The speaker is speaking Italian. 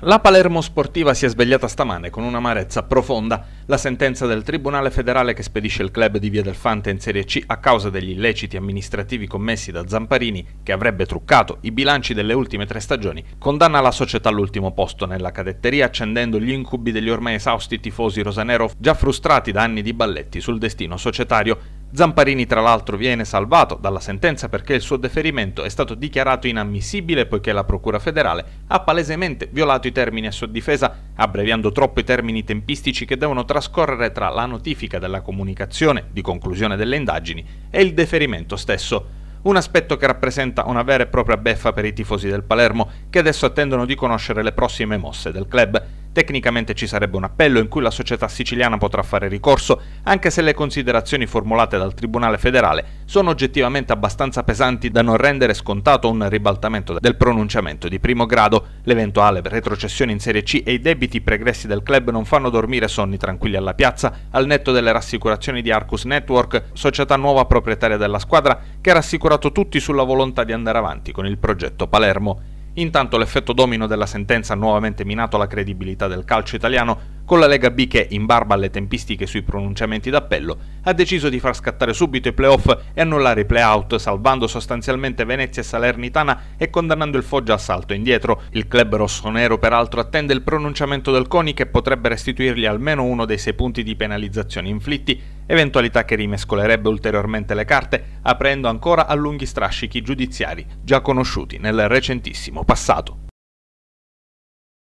La Palermo sportiva si è svegliata stamane con un'amarezza profonda. La sentenza del Tribunale federale che spedisce il club di Via del Fante in Serie C a causa degli illeciti amministrativi commessi da Zamparini, che avrebbe truccato i bilanci delle ultime 3 stagioni, condanna la società all'ultimo posto nella cadetteria, accendendo gli incubi degli ormai esausti tifosi rosanero già frustrati da anni di balletti sul destino societario. Zamparini tra l'altro viene salvato dalla sentenza perché il suo deferimento è stato dichiarato inammissibile poiché la Procura federale ha palesemente violato i termini a sua difesa, abbreviando troppo i termini tempistici che devono trascorrere tra la notifica della comunicazione di conclusione delle indagini e il deferimento stesso. Un aspetto che rappresenta una vera e propria beffa per i tifosi del Palermo, che adesso attendono di conoscere le prossime mosse del club. Tecnicamente ci sarebbe un appello in cui la società siciliana potrà fare ricorso, anche se le considerazioni formulate dal Tribunale federale sono oggettivamente abbastanza pesanti da non rendere scontato un ribaltamento del pronunciamento di primo grado. L'eventuale retrocessione in Serie C e i debiti pregressi del club non fanno dormire sonni tranquilli alla piazza, al netto delle rassicurazioni di Arcus Network, società nuova proprietaria della squadra, che ha rassicurato tutti sulla volontà di andare avanti con il progetto Palermo. Intanto l'effetto domino della sentenza ha nuovamente minato la credibilità del calcio italiano, con la Lega B che, in barba alle tempistiche sui pronunciamenti d'appello, ha deciso di far scattare subito i play-off e annullare i play-out, salvando sostanzialmente Venezia e Salernitana e condannando il Foggia al salto indietro. Il club rossonero peraltro attende il pronunciamento del CONI, che potrebbe restituirgli almeno uno dei 6 punti di penalizzazione inflitti, eventualità che rimescolerebbe ulteriormente le carte, aprendo ancora a lunghi strascichi giudiziari già conosciuti nel recentissimo passato.